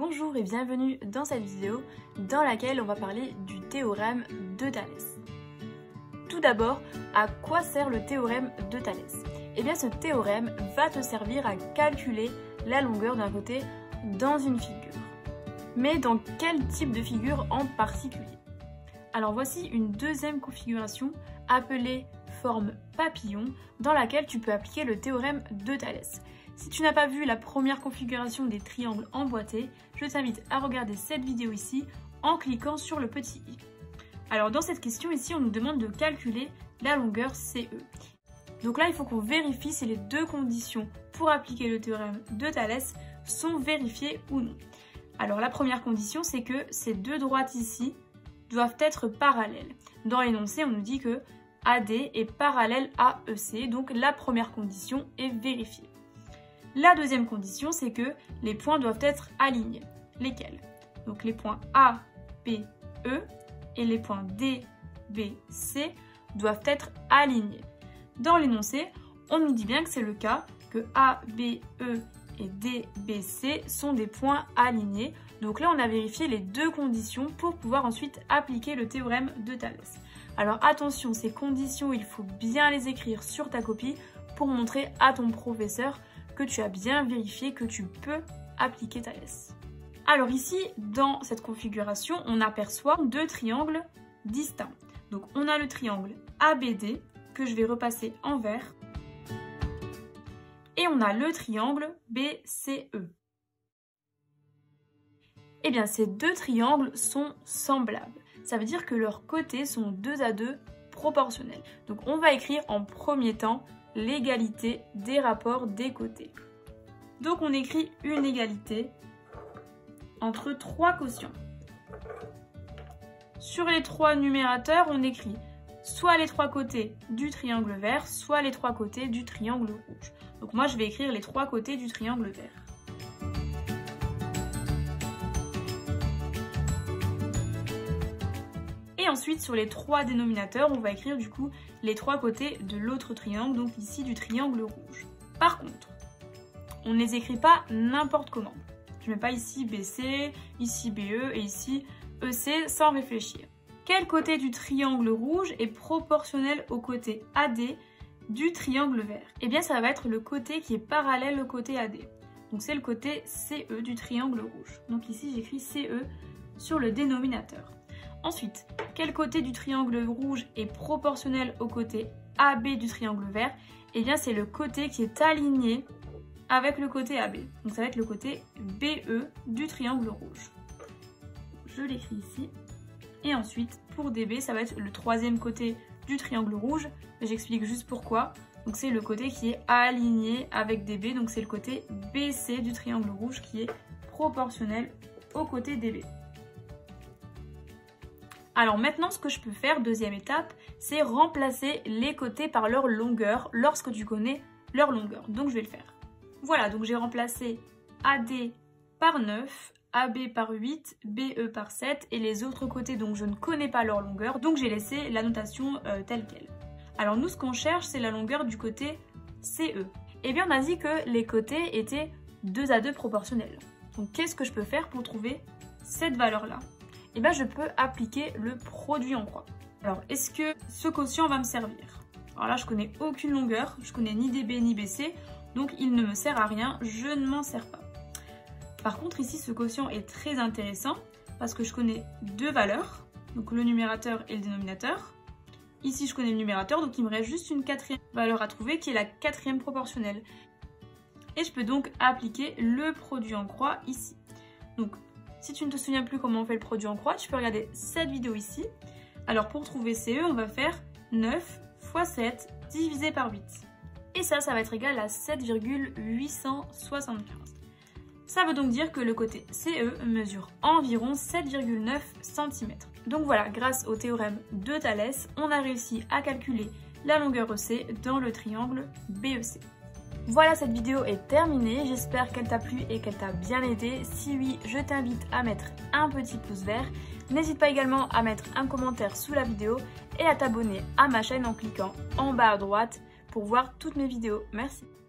Bonjour et bienvenue dans cette vidéo dans laquelle on va parler du théorème de Thalès. Tout d'abord, à quoi sert le théorème de Thalès? Eh bien ce théorème va te servir à calculer la longueur d'un côté dans une figure. Mais dans quel type de figure en particulier? Alors voici une deuxième configuration appelée forme papillon dans laquelle tu peux appliquer le théorème de Thalès. Si tu n'as pas vu la première configuration des triangles emboîtés, je t'invite à regarder cette vidéo ici en cliquant sur le petit i. Alors dans cette question ici, on nous demande de calculer la longueur CE. Donc là, il faut qu'on vérifie si les deux conditions pour appliquer le théorème de Thalès sont vérifiées ou non. Alors la première condition, c'est que ces deux droites ici doivent être parallèles. Dans l'énoncé, on nous dit que AD est parallèle à EC, donc la première condition est vérifiée. La deuxième condition, c'est que les points doivent être alignés. Lesquels? Donc les points A, B, E et les points D, B, C doivent être alignés. Dans l'énoncé, on nous dit bien que c'est le cas, que A, B, E et D, B, C sont des points alignés. Donc là, on a vérifié les deux conditions pour pouvoir ensuite appliquer le théorème de Thalès. Alors attention, ces conditions, il faut bien les écrire sur ta copie pour montrer à ton professeur que tu as bien vérifié que tu peux appliquer Thalès. Alors ici, dans cette configuration, on aperçoit deux triangles distincts. Donc on a le triangle ABD, que je vais repasser en vert, et on a le triangle BCE. Eh bien, ces deux triangles sont semblables. Ça veut dire que leurs côtés sont 2 à 2 proportionnels. Donc on va écrire en premier temps l'égalité des rapports des côtés. Donc on écrit une égalité entre 3 quotients. Sur les 3 numérateurs, on écrit soit les 3 côtés du triangle vert, soit les 3 côtés du triangle rouge. Donc moi je vais écrire les 3 côtés du triangle vert. Et ensuite, sur les 3 dénominateurs, on va écrire du coup les 3 côtés de l'autre triangle, donc ici du triangle rouge. Par contre, on ne les écrit pas n'importe comment. Je ne mets pas ici BC, ici BE et ici EC sans réfléchir. Quel côté du triangle rouge est proportionnel au côté AD du triangle vert? Eh bien, ça va être le côté qui est parallèle au côté AD. Donc c'est le côté CE du triangle rouge. Donc ici, j'écris CE sur le dénominateur. Ensuite, quel côté du triangle rouge est proportionnel au côté AB du triangle vert? Eh bien, c'est le côté qui est aligné avec le côté AB. Donc, ça va être le côté BE du triangle rouge. Je l'écris ici. Et ensuite, pour DB, ça va être le troisième côté du triangle rouge. J'explique juste pourquoi. Donc, c'est le côté qui est aligné avec DB. Donc, c'est le côté BC du triangle rouge qui est proportionnel au côté DB. Alors maintenant, ce que je peux faire, deuxième étape, c'est remplacer les côtés par leur longueur lorsque tu connais leur longueur. Donc je vais le faire. Voilà, donc j'ai remplacé AD par 9, AB par 8, BE par 7 et les autres côtés, donc je ne connais pas leur longueur, donc j'ai laissé la notation telle quelle. Alors nous, ce qu'on cherche, c'est la longueur du côté CE. Et bien on a dit que les côtés étaient 2 à 2 proportionnels. Donc qu'est-ce que je peux faire pour trouver cette valeur-là? Et bien je peux appliquer le produit en croix. Alors est-ce que ce quotient va me servir? Alors là je connais aucune longueur, je connais ni DB ni BC, donc il ne me sert à rien, je ne m'en sers pas. Par contre ici ce quotient est très intéressant parce que je connais deux valeurs, donc le numérateur et le dénominateur. Ici je connais le numérateur, donc il me reste juste une quatrième valeur à trouver qui est la quatrième proportionnelle. Et je peux donc appliquer le produit en croix ici. Donc si tu ne te souviens plus comment on fait le produit en croix, tu peux regarder cette vidéo ici. Alors pour trouver CE, on va faire 9 fois 7 divisé par 8. Et ça va être égal à 7,875. Ça veut donc dire que le côté CE mesure environ 7,9 cm. Donc voilà, grâce au théorème de Thalès, on a réussi à calculer la longueur EC dans le triangle BEC. Voilà, cette vidéo est terminée, j'espère qu'elle t'a plu et qu'elle t'a bien aidé. Si oui, je t'invite à mettre un petit pouce vert. N'hésite pas également à mettre un commentaire sous la vidéo et à t'abonner à ma chaîne en cliquant en bas à droite pour voir toutes mes vidéos. Merci.